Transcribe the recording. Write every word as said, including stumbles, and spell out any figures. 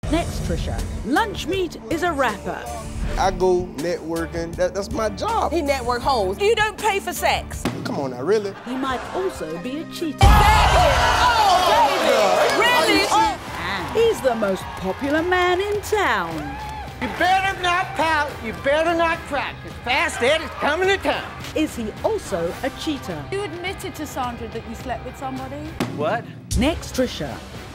Next, Trisha. Lunch meat is a rapper. I go networking. That, that's my job. He network hoes. You don't pay for sex. Come on now, really? He might also be a cheater. Oh, baby! Really? Oh. And he's the most popular man in town. You better not pout, you better not crack, because Fast Ed is coming to town. Is he also a cheater? You admitted to Sandra that you slept with somebody? What? Next, Trisha.